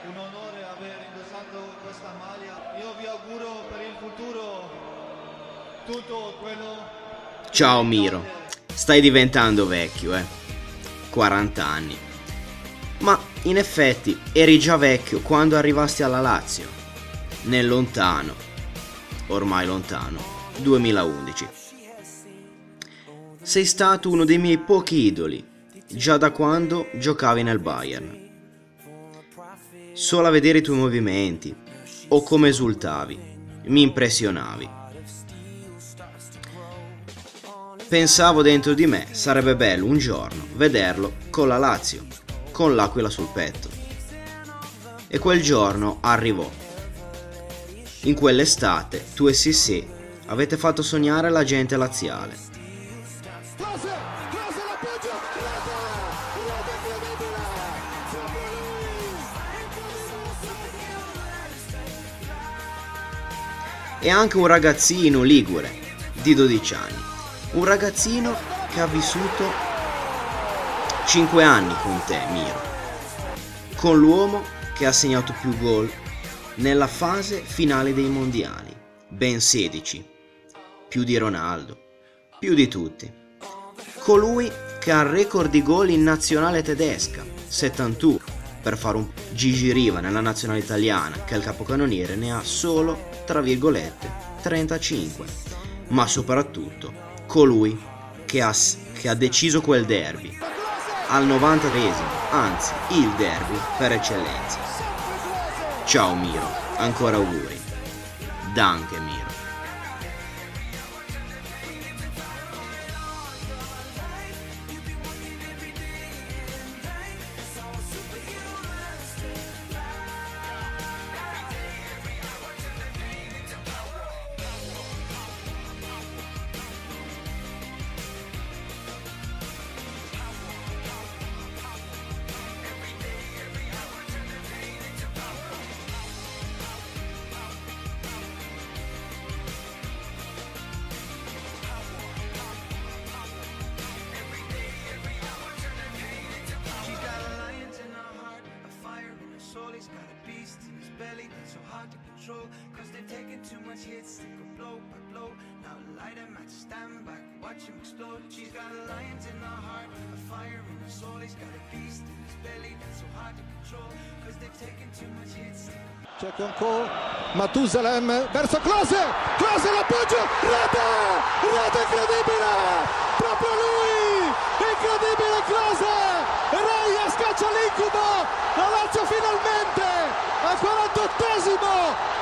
un onore aver indossato questa maglia. Io vi auguro per il futuro tutto quello. Ciao Miro, stai diventando vecchio, 40 anni. Ma in effetti eri già vecchio quando arrivasti alla Lazio, nel lontano, ormai lontano, 2011. Sei stato uno dei miei pochi idoli, già da quando giocavi nel Bayern. Solo a vedere i tuoi movimenti, o come esultavi, mi impressionavi. Pensavo dentro di me sarebbe bello un giorno vederlo con la Lazio, con l'aquila sul petto. E quel giorno arrivò. In quell'estate tu e Sissé avete fatto sognare la gente laziale. E anche un ragazzino ligure di 12 anni. Un ragazzino che ha vissuto 5 anni con te, Miro. Con l'uomo che ha segnato più gol nella fase finale dei mondiali. Ben 16. Più di Ronaldo. Più di tutti. Colui che ha il record di gol in nazionale tedesca. 71. Per fare un Gigi Riva nella nazionale italiana, che è il capocannoniere, ne ha solo, tra virgolette, 35. Ma soprattutto colui che ha deciso quel derby al 93esimo, anzi il derby per eccellenza. Ciao Miro, ancora auguri. Danke Miro. He's got a beast in his belly that's so hard to control, cause they've taken too much hits, they go blow by blow. Now light him at stand back, watch him explode. She's got a lion in her heart, a fire in her soul. He's got a beast in his belly that's so hard to control, cause they've taken too much hits. C'è Concò, Matusalem verso Klose, Klose l'appoggio, rete incredibile, proprio lui, incredibile Klose, Reia scaccia l'incubo, la Lazio finalmente al 48esimo